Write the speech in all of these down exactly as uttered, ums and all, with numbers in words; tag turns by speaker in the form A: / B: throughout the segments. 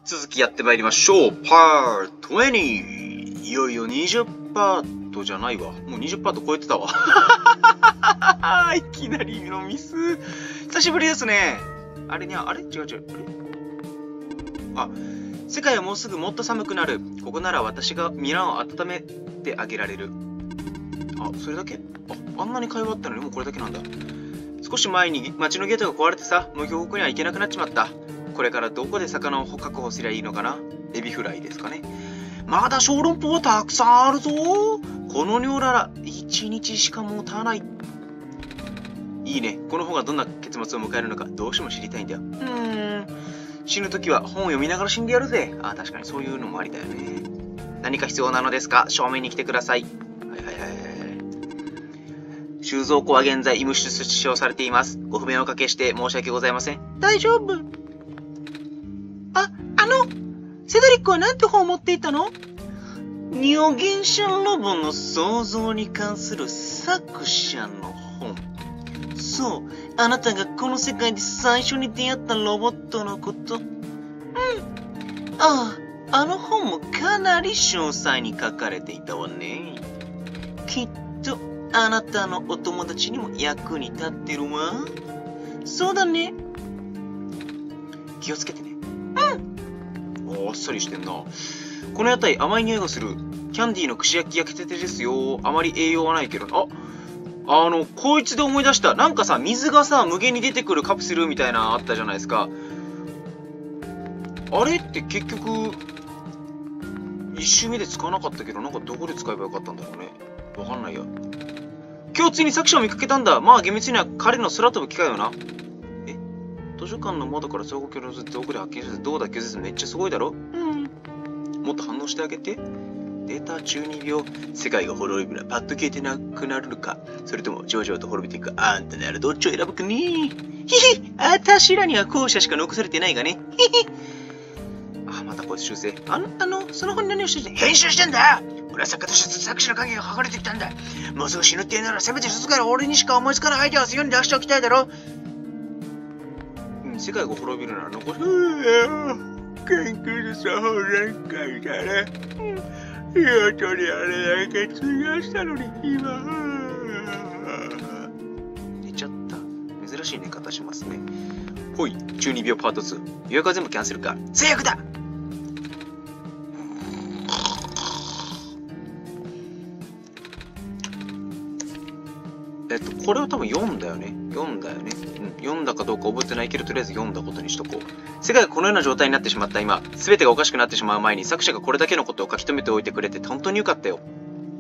A: 続きやってまいりましょう。パートにじゅう。いよいよにじゅっパートじゃないわ。もうにじゅっパート超えてたわ。いきなりのミス。久しぶりですね。あれにゃ、あれ違う違う。あれあ、世界はもうすぐもっと寒くなる。ここなら私がミランを温めてあげられる。あ、それだけ？あ、あんなに会話あったのにもうこれだけなんだ。少し前に街のゲートが壊れてさ、もう標北には行けなくなっちまった。これからどこで魚を確保すりゃいいのかな？エビフライですかね。まだ小籠包たくさんあるぞ。この量ならいちにちしか持たない。いいね。この方がどんな結末を迎えるのかどうしても知りたいんだよ。うーん。死ぬときは本を読みながら死んでやるぜ。あ、確かにそういうのもありだよね。何か必要なのですか？正面に来てください。はいはいはいはい。収蔵庫は現在医務室使用されています。ご不便をおかけして申し訳ございません。大丈夫。あ、あの、セドリックは何て本を持っていたの？ニオゲンシャンロボの創造に関する作者の本。そう、あなたがこの世界で最初に出会ったロボットのこと。うん。ああ、あの本もかなり詳細に書かれていたわね。きっと、あなたのお友達にも役に立ってるわ。そうだね。気をつけてね。うん。あっさりしてんな。この屋台甘い匂いがする。キャンディーの串焼き焼きたてですよ。あまり栄養はないけど。あ、あの、こいつで思い出した。なんかさ、水がさ、無限に出てくるカプセルみたいなのあったじゃないですか。あれって結局、一周目で使わなかったけど、なんかどこで使えばよかったんだろうね。わかんないや。今日ついに作者を見かけたんだ。まあ厳密には彼の空飛ぶ機械よな。え、図書館の窓から相互距離をずっと奥で発見してどうだ拒絶めっちゃすごいだろ？うん。もっと反応してあげて。データ中にびょう。世界が滅びるパッと消えてなくなるのか。それともじわじわと滅びていく。あんたならどっちを選ぶかね。ひひ。あたしらには後者しか残されてないがね。ひひ。あ、またこいつ修正。あの、あの、その本に何をしてて編集してんだ。俺は作家として作者の影が書かれてきたんだ。もうすぐ死ぬって言うならせめて一つから俺にしか思いつかないアイデアを世に出しておきたいだろ。うん、世界が滅びるなら残る。研究室は本覧会だね。火を取りあれだけ費やしたのに今。寝ちゃった。珍しい寝方しますね。ほい、じゅうにびょうパートツー。予約は全部キャンセルか。最悪だ。えっと、これは多分読んだよね。読んだよね。うん。読んだかどうか覚えてないけど、とりあえず読んだことにしとこう。世界がこのような状態になってしまった今、すべてがおかしくなってしまう前に、作者がこれだけのことを書き留めておいてくれて本当によかったよ。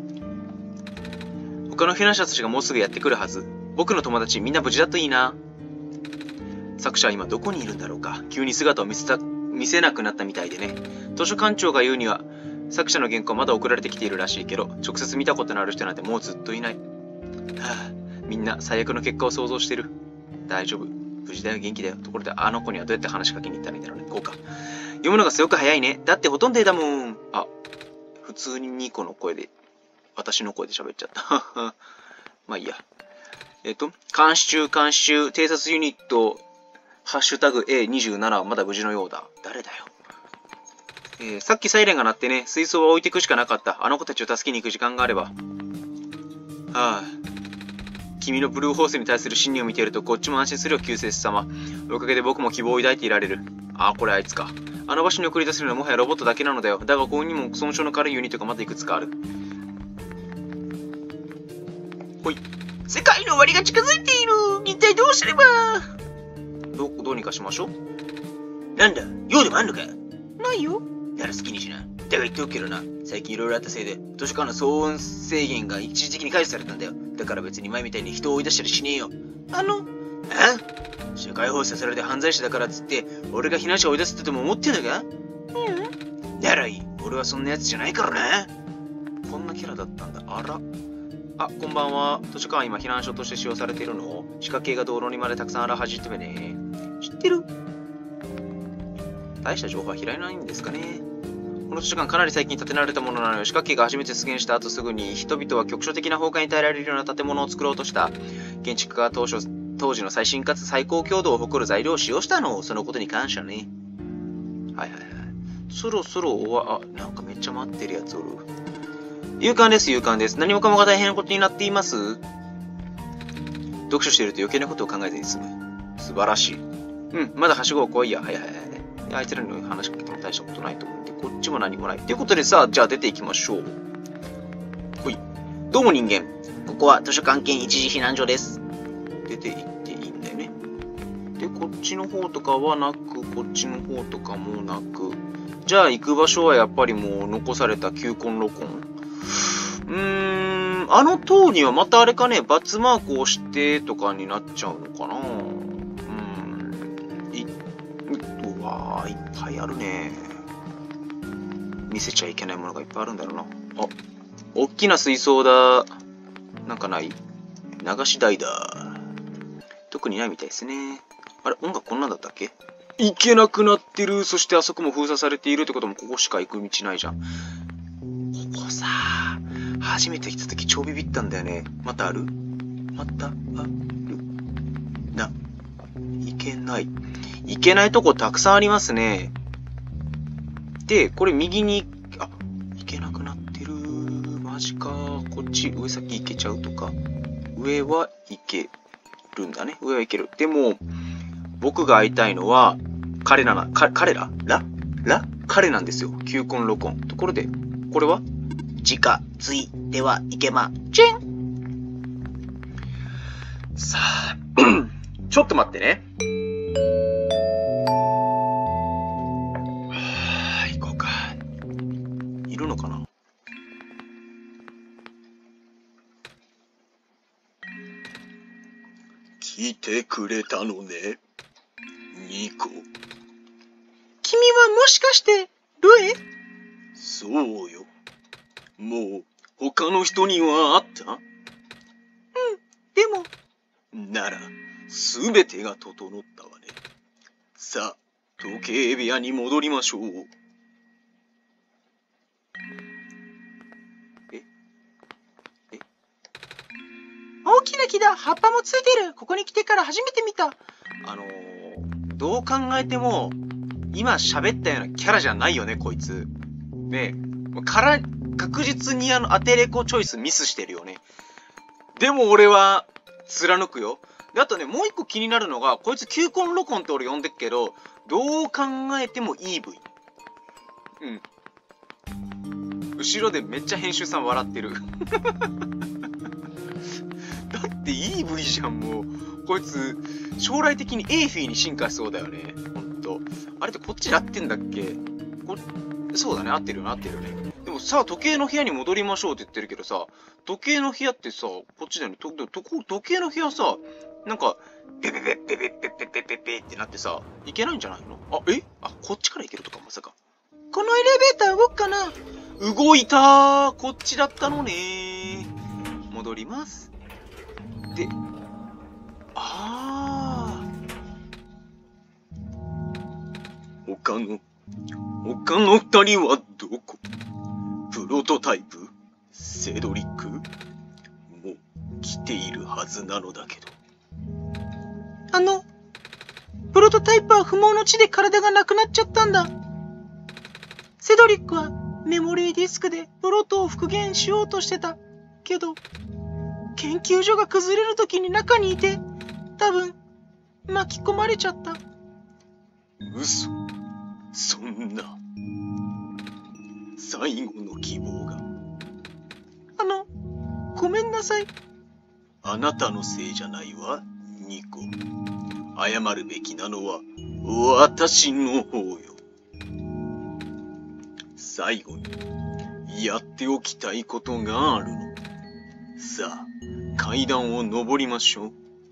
A: 他の避難者たちがもうすぐやってくるはず。僕の友達みんな無事だといいな。作者は今どこにいるんだろうか。急に姿を見せた、見せなくなったみたいでね。図書館長が言うには、作者の原稿まだ送られてきているらしいけど、直接見たことのある人なんてもうずっといない。はぁ、みんな最悪の結果を想像してる。大丈夫。無事だよ、元気だよ。ところで、あの子にはどうやって話しかけに行ったらいいんだろうね。こうか。読むのがすごく早いね。だってほとんど絵だもん。あ、普通にニコの声で、私の声で喋っちゃった。まあいいや。えっと、監視中、監視中、偵察ユニット、ハッシュタグ エーにじゅうなな はまだ無事のようだ。誰だよ。えー、さっきサイレンが鳴ってね、水槽は置いていくしかなかった。あの子たちを助けに行く時間があれば。はあ。君のブルーホースに対する信念を見ているとこっちも安心するよ、救世主様。おかげで僕も希望を抱いていられる。ああ、これあいつか。あの場所に送り出せるのはもはやロボットだけなのだよ。だがここにも損傷の軽いユニットがまだいくつかある。ほい。世界の終わりが近づいている。一体どうすれば。ど、どうにかしましょう。なんだ、用でもあんのか？ないよ。なら好きにしな。だが言っておくけどな、最近いろいろあったせいで、図書館の騒音制限が一時的に解除されたんだよ。だから別に前みたいに人を追い出したりしねえよ。あの、あ？社会放送されて犯罪者だからっつって、俺が避難者を追い出すってでも思ってんだか？うん。ならいい。俺はそんなやつじゃないからな。こんなキャラだったんだ。あら。あ、こんばんは。図書館は今避難所として使用されているの？仕掛けが道路にまでたくさんあらはじってめね。知ってる？大した情報は嫌いないんですかね。この図書館かなり最近建てられたものなのよ。仕掛けが初めて出現した後すぐに人々は局所的な崩壊に耐えられるような建物を作ろうとした。建築家が当初、当時の最新かつ最高強度を誇る材料を使用したの。そのことに感謝ね。はいはいはい。 そろそろ終わ、あ、なんかめっちゃ待ってるやつおる。勇敢です、勇敢です。何もかもが大変なことになっています。読書していると余計なことを考えずに済む。素晴らしい。うん、まだはしごを来いや。はいはいはい。あいつらに話しかけても大したことないと思うんで、こっちも何もない。ということでさ、じゃあ出ていきましょう。ほい。どうも人間。ここは図書館兼一時避難所です。出て行っていいんだよね。で、こっちの方とかはなく、こっちの方とかもなく。じゃあ行く場所はやっぱりもう残された球根ロコン。うーん、あの塔にはまたあれかね、×マークを押してとかになっちゃうのかな。うーん。い、うわー、いっぱいあるね。見せちゃいけないものがいっぱいあるんだろうな。あ、おっきな水槽だ。なんかない？流し台だ。特にないみたいですね。あれ、音楽こんなんだったっけ？行けなくなってる。そしてあそこも封鎖されているってこともここしか行く道ないじゃん。ここさ、初めて来た時超ビビったんだよね。またある？またある？な、行けない。行けないとこたくさんありますね。で、これ右に、あ、行けなくなってる。マジか。こっち、上先行けちゃうとか。上は行けるんだね。上は行ける。でも、僕が会いたいのは、彼らな、か、彼ららら彼なんですよ。球根ロコン。ところで、これは自家、ついではいけません。さあ、ちょっと待ってね。はぁ、行こうか。いるのかな？来てくれたのね、ニコ。君はもしかして、ルエ？そうよ。もう、他の人には会った？うん、でも。なら、すべてが整ったわね。さあ、時計部屋に戻りましょう。え？え？大きな木だ。葉っぱもついてる。ここに来てから初めて見た。あのー、どう考えても、今喋ったようなキャラじゃないよね、こいつ。ねえ。から、確実にあの、アテレコチョイスミスしてるよね。でも俺は、貫くよ。で、あとね、もう一個気になるのが、こいつ球根ロコンって俺呼んでっけど、どう考えても イーブイ。うん。後ろでめっちゃ編集さん笑ってる。だって イーブイ じゃん、もう。こいつ、将来的にエーフィーに進化しそうだよね。ほんと。あれってこっちで合ってんだっけ？こそうだね、合ってるよね、合ってるよね。でもさ、時計の部屋に戻りましょうって言ってるけどさ、時計の部屋ってさ、こっちだよね。と、と、時計の部屋さ、なんか、ペペペペペペペペペペってなってさ、いけないんじゃないの？あ、え？あ、こっちから行けるとか、まさか。このエレベーター動くかな？動いたー。こっちだったのねー。戻ります。で、あー。他の、他の二人はどこ？プロトタイプ？セドリック？もう来ているはずなのだけど。あの、プロトタイプは不毛の地で体がなくなっちゃったんだ。セドリックはメモリーディスクでプロトを復元しようとしてた。けど、研究所が崩れる時に中にいて、多分、巻き込まれちゃった。嘘。そんな。最後の希望が。あの、ごめんなさい。あなたのせいじゃないわ、ニコ。謝るべきなのは、私の方よ。最後に、やっておきたいことがあるの。さあ、階段を登りましょう。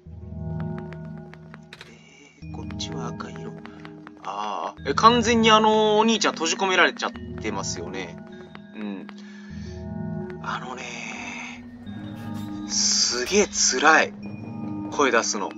A: えー、こっちは赤色。ああ、え、完全にあのお兄ちゃん閉じ込められちゃってますよね。うん。あのねー、すげえ辛い。声出すの。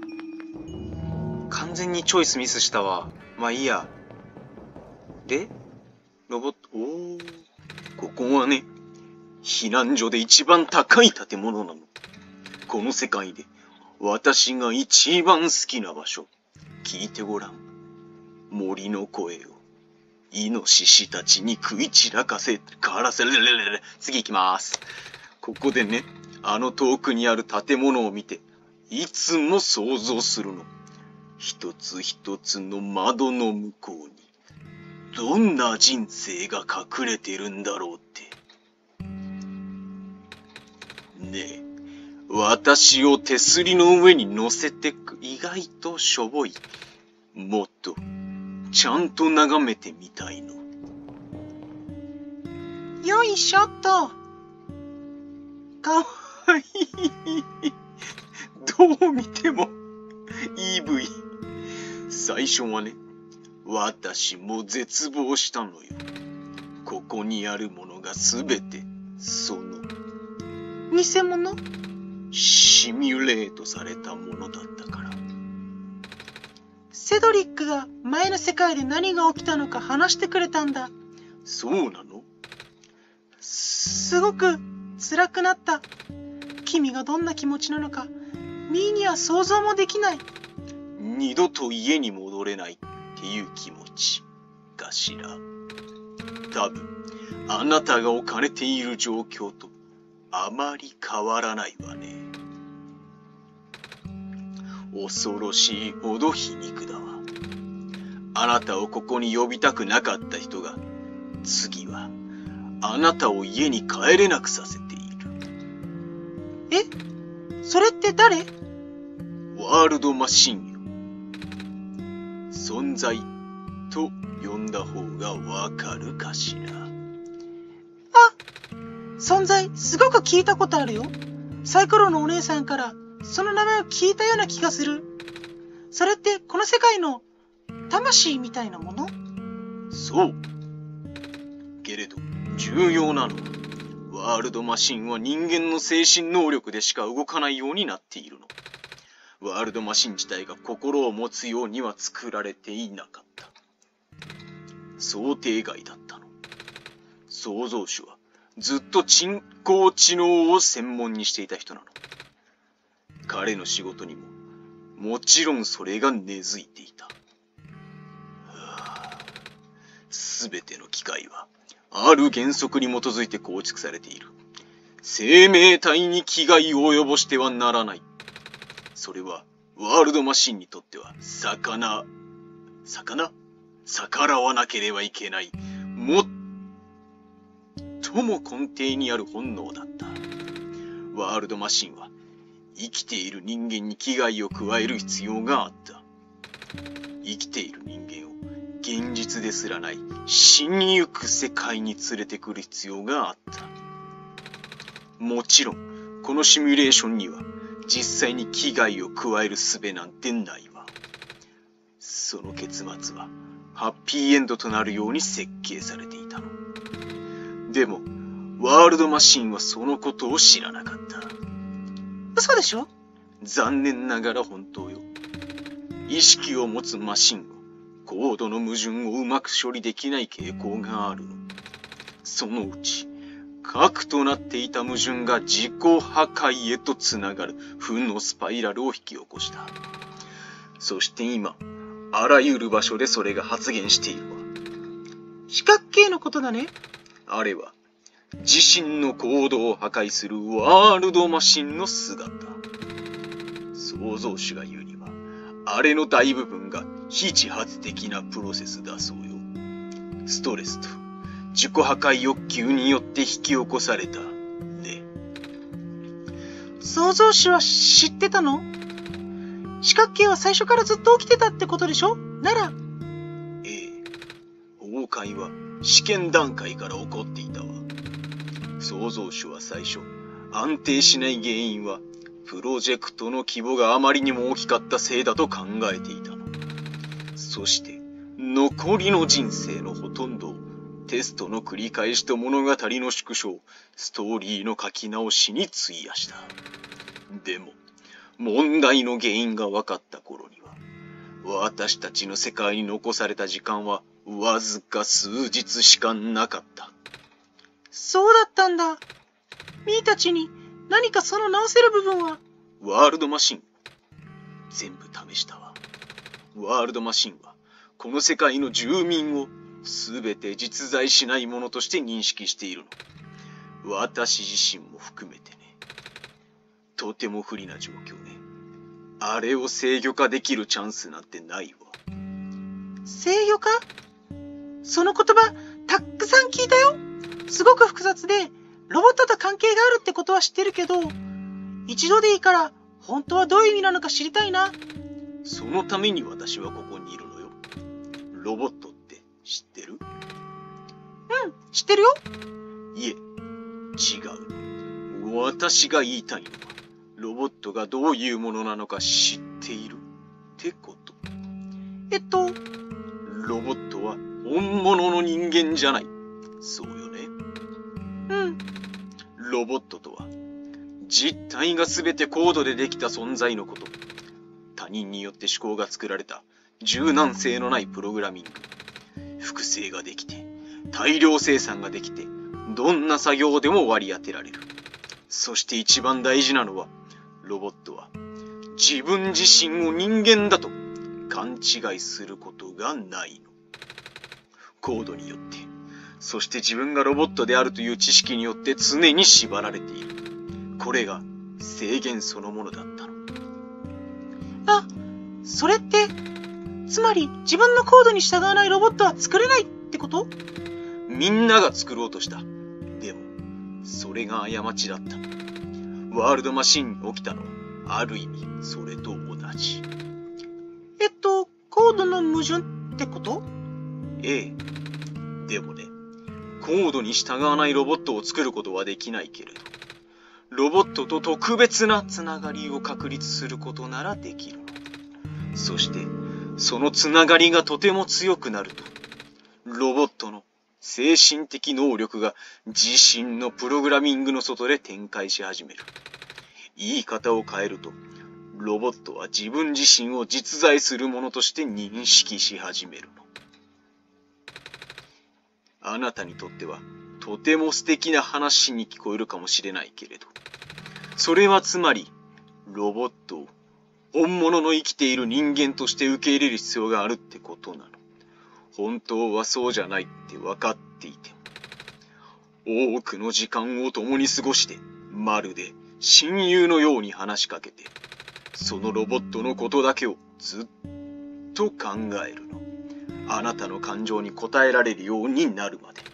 A: 完全にチョイスミスしたわ。まあいいや。で、ロボット、おー、ここはね、避難所で一番高い建物なの。この世界で私が一番好きな場所。聞いてごらん。森の声を。 イノシシたちに食い散らかせ、からせ、次行きます。ここでね、あの遠くにある建物を見て、いつも想像するの。一つ一つの窓の向こうに、どんな人生が隠れてるんだろうって。ねえ、私を手すりの上に乗せてく、意外としょぼい。もっと、ちゃんと眺めてみたいの。
B: よいしょっと。
A: かわいい。どう見ても、イーブイ。最初はね、私も絶望したのよ。ここにあるものがすべて、その、
B: 偽物？
A: シミュレートされたものだったから。
B: セドリックが前の世界で何が起きたのか話してくれたんだ。
A: そうなの？
B: すごく辛くなった。君がどんな気持ちなのか、ミーには想像もできない。
A: 二度と家に戻れないっていう気持ちかしら。多分、あなたが置かれている状況とあまり変わらないわね。恐ろしいほど皮肉だわ。あなたをここに呼びたくなかった人が、次はあなたを家に帰れなくさせている。
B: え？それって誰？
A: ワールドマシンよ。存在と呼んだ方がわかるかしら。
B: あ、存在すごく聞いたことあるよ。サイコロのお姉さんからその名前を聞いたような気がする。それってこの世界の魂みたいなもの？
A: そう。けれど重要なのは、ワールドマシンは人間の精神能力でしか動かないようになっているの。ワールドマシン自体が心を持つようには作られていなかった。想定外だったの。創造主はずっと人工知能を専門にしていた人なの。彼の仕事にももちろんそれが根付いていた。すべての機械はある原則に基づいて構築されている。生命体に危害を及ぼしてはならない。それはワールドマシンにとっては魚、魚？逆らわなければいけない、もっとも根底にある本能だった。ワールドマシンは生きている人間に危害を加える必要があった。生きている人間を現実ですらない死にゆく世界に連れてくる必要があった。もちろんこのシミュレーションには実際に危害を加える術なんてないわ。その結末はハッピーエンドとなるように設計されていたの。でもワールドマシンはそのことを知らなかった。
B: 嘘でしょ？
A: 残念ながら本当よ。意識を持つマシンは高度の矛盾をうまく処理できない傾向があるの。そのうち核となっていた矛盾が自己破壊へとつながる負のスパイラルを引き起こした。そして今あらゆる場所でそれが発現しているわ。
B: 四角形のことだね。
A: あれは自身の行動を破壊するワールドマシンの姿。創造主が言うには、あれの大部分が非自発的なプロセスだそうよ。ストレスと自己破壊欲求によって引き起こされたね。
B: 創造主は知ってたの？四角形は最初からずっと起きてたってことでしょ？なら、
A: ええ、崩壊は試験段階から起こっていたわ。創造主は最初、安定しない原因はプロジェクトの規模があまりにも大きかったせいだと考えていたの。そして残りの人生のほとんどをテストの繰り返しと物語の縮小、ストーリーの書き直しに費やした。でも問題の原因が分かった頃には、私たちの世界に残された時間はわずか数日しかなかった。
B: そうだったんだ。ミーたちに何かその直せる部分は？
A: ワールドマシン全部試したわ。ワールドマシンはこの世界の住民をすべて実在しないものとして認識しているの。私自身も含めてね。とても不利な状況ね。あれを制御化できるチャンスなんてないわ。
B: 制御化？その言葉、たくさん聞いたよ。すごく複雑で、ロボットと関係があるってことは知ってるけど、一度でいいから、本当はどういう意味なのか知りたいな。
A: そのために私はここにいるのよ。ロボットって知ってる？
B: うん、知ってるよ。
A: いえ、違う。私が言いたいのは、ロボットがどういうものなのか知っているってこと。
B: えっと、
A: ロボットは本物の人間じゃない。そうよね。
B: うん。
A: ロボットとは、実体がすべてコードでできた存在のこと。他人によって思考が作られた柔軟性のないプログラミング。複製ができて、大量生産ができて、どんな作業でも割り当てられる。そして一番大事なのは、ロボットは自分自身を人間だと勘違いすることがないの。コードによって、そして自分がロボットであるという知識によって常に縛られている。これが制限そのものだったの。
B: あ、それって、つまり自分のコードに従わないロボットは作れないってこと？
A: みんなが作ろうとした。でも、それが過ちだった。ワールドマシンに起きたのは、ある意味、それと同じ。
B: えっと、コードの矛盾ってこと？
A: ええ。でもね、コードに従わないロボットを作ることはできないけれど、ロボットと特別なつながりを確立することならできるの。そして、そのつながりがとても強くなると、ロボットの精神的能力が自身のプログラミングの外で展開し始める。言い方を変えると、ロボットは自分自身を実在するものとして認識し始めるの。あなたにとってはとても素敵な話に聞こえるかもしれないけれど、それはつまりロボットを本物の生きている人間として受け入れる必要があるってことなの。本当はそうじゃないって分かっていても、多くの時間を共に過ごして、まるで親友のように話しかけて、そのロボットのことだけをずっと考えるの。あなたの感情に応えられるようになるまで。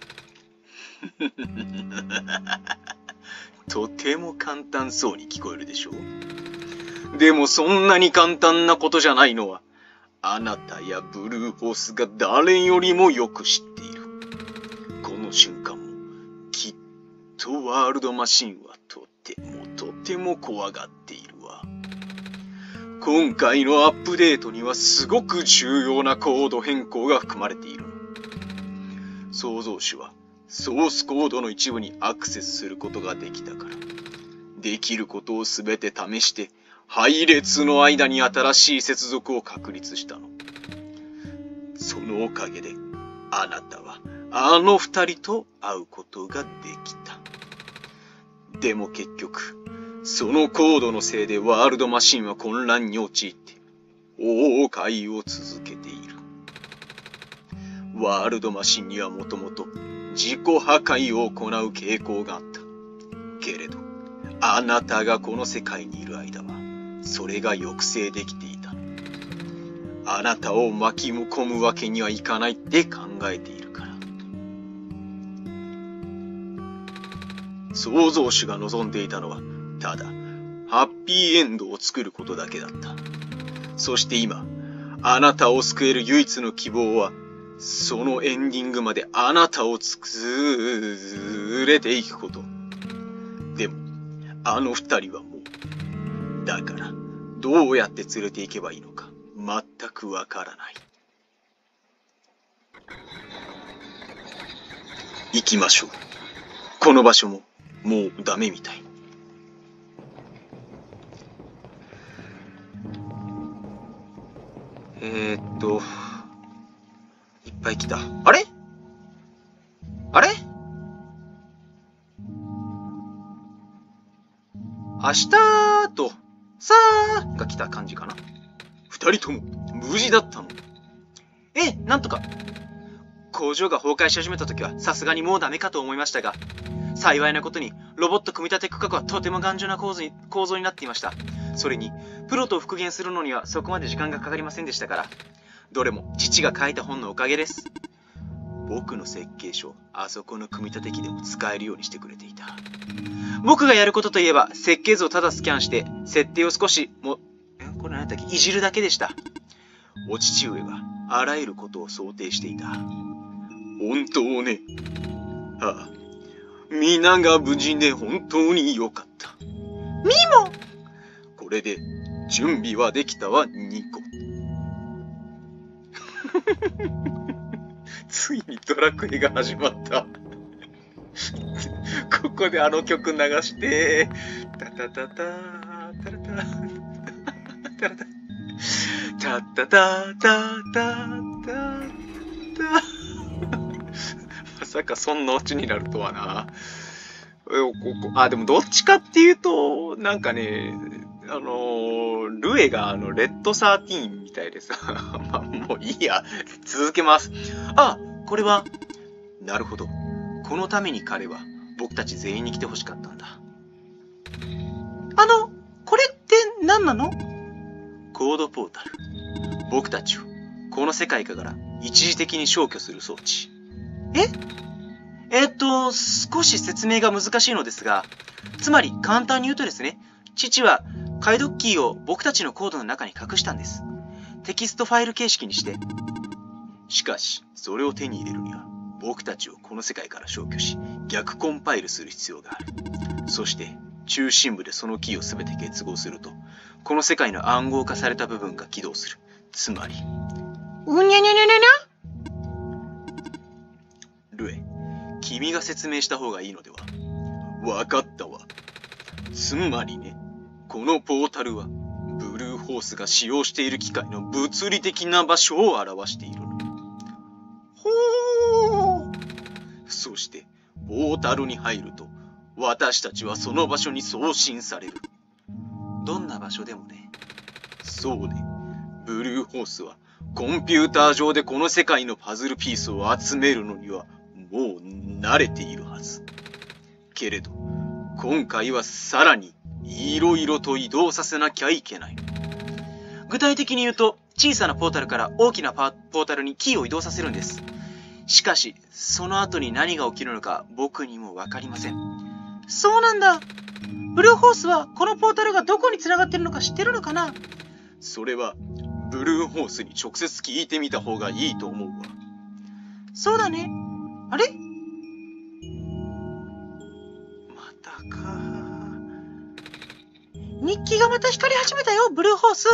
A: とても簡単そうに聞こえるでしょう。でもそんなに簡単なことじゃないのは、あなたやブルーホースが誰よりもよく知っている。この瞬間も、きっとワールドマシンはとてもとても怖がっているわ。今回のアップデートにはすごく重要なコード変更が含まれている。創造主はソースコードの一部にアクセスすることができたから、できることをすべて試して配列の間に新しい接続を確立したの。そのおかげであなたはあの二人と会うことができた。でも結局そのコードのせいでワールドマシンは混乱に陥って崩壊を続けている。ワールドマシンにはもともと自己破壊を行う傾向があった。けれどあなたがこの世界にいる間はそれが抑制できていた。あなたを巻き込むわけにはいかないって考えているから。創造主が望んでいたのはただハッピーエンドを作ることだけだった。そして今あなたを救える唯一の希望は、そのエンディングまであなたを連れていくこと。でもあの二人はもう、だからどうやって連れて行けばいいのか全くわからない。行きましょう。この場所ももうダメみたい。えーっといっぱい来た。あれあれ明日とさーが来た感じかな。二人とも無事だったの。ええ、なんとか。 工場が崩壊し始めた時はさすがにもうダメかと思いましたが、幸いなことにロボット組み立て区画はとても頑丈な構造に、構造になっていました。それにプロと復元するのにはそこまで時間がかかりませんでしたから、どれも父が書いた本のおかげです。僕の設計書、あそこの組み立て機でも使えるようにしてくれていた。僕がやることといえば、設計図をただスキャンして設定を少しもえこれ何だっけいじるだけでした。お父上はあらゆることを想定していた。本当ね。ああ、皆が無事で本当によかった。
B: ミモ、
A: これで準備はできたわ、ニコ。ついにドラクエが始まった。ここであの曲流して、タタタタタラタラタラタタタタタタタまさかそんなオチになるとはな。あ、でもどっちかっていうと、なんかね、あのー、ルエがあの、レッドサーティーンみたいでさ。まあ、もういいや。続けます。あ、これは、なるほど。このために彼は、僕たち全員に来てほしかったんだ。
B: あの、これって何なの？
A: コードポータル。僕たちを、この世界から一時的に消去する装置。
B: え
A: えー、っと、少し説明が難しいのですが、つまり簡単に言うとですね、父は解読キーを僕たちのコードの中に隠したんです。テキストファイル形式にして。しかし、それを手に入れるには、僕たちをこの世界から消去し、逆コンパイルする必要がある。そして、中心部でそのキーをすべて結合すると、この世界の暗号化された部分が起動する。つまり、
B: うにゃにゃにゃにゃにゃ
A: ルエ、君が説明した方がいいのでは？わかったわ。つまりね、このポータルは、ブルーホースが使用している機械の物理的な場所を表しているの。
B: ほー。
A: そして、ポータルに入ると、私たちはその場所に送信される。どんな場所でもね。そうね。ブルーホースは、コンピューター上でこの世界のパズルピースを集めるのには、もう慣れているはず。けれど、今回はさらに、いろいろと移動させなきゃいけない。具体的に言うと、小さなポータルから大きなポータルにキーを移動させるんです。しかし、その後に何が起きるのか僕にもわかりません。
B: そうなんだ。ブルーホースはこのポータルがどこに繋がってるのか知ってるのかな？
A: それは、ブルーホースに直接聞いてみた方がいいと思うわ。
B: そうだね。あれ？
A: またか。
B: 日記がまた光り始めたよ、ブルーホース。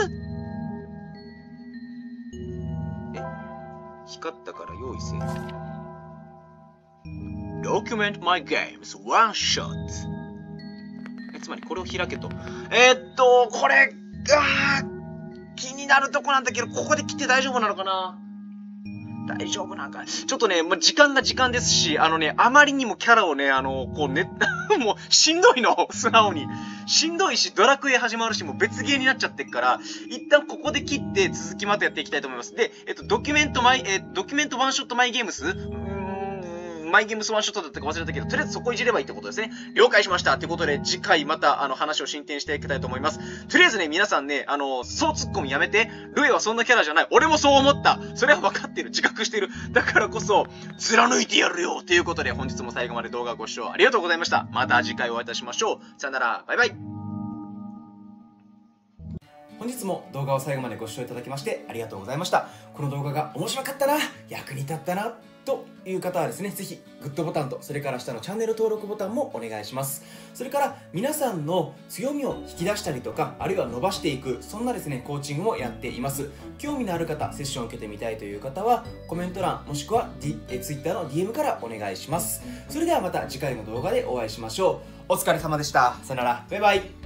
A: え？光ったから用意せえ。Document my games one shot。え、つまりこれを開けと。えー、っと、これ、あー、気になるとこなんだけど、ここで切って大丈夫なのかな？大丈夫なんか。ちょっとね、まあ、時間が時間ですし、あのね、あまりにもキャラをね、あの、こうね、もう、しんどいの、素直に。しんどいし、ドラクエ始まるし、もう別ゲーになっちゃってっから、一旦ここで切って続きまたやっていきたいと思います。で、えっと、ドキュメントマイ、えー、ドキュメントワンショットマイゲームスうーん、マイゲームスワンショットだったか忘れたけど、とりあえずそこいじればいいってことですね。了解しました。ってことで、次回また、あの、話を進展していきたいと思います。とりあえずね、皆さんね、あの、そうツッコミやめて。ルエはそんなキャラじゃない。俺もそう思った。それは分かってる。自覚してる。だからこそ、貫いてやるよということで、本日も最後まで動画ご視聴ありがとうございました。また次回お会いいたしましょう。さよなら。バイバイ。
C: 本日も動画を最後までご視聴いただきましてありがとうございました。この動画が面白かったな、役に立ったなという方はですね、ぜひグッドボタンとそれから下のチャンネル登録ボタンもお願いします。それから皆さんの強みを引き出したりとか、あるいは伸ばしていく、そんなですねコーチングもやっています。興味のある方、セッションを受けてみたいという方はコメント欄もしくは、D、え Twitter の ディーエム からお願いします。それではまた次回の動画でお会いしましょう。お疲れ様でした。さよなら。バイバイ。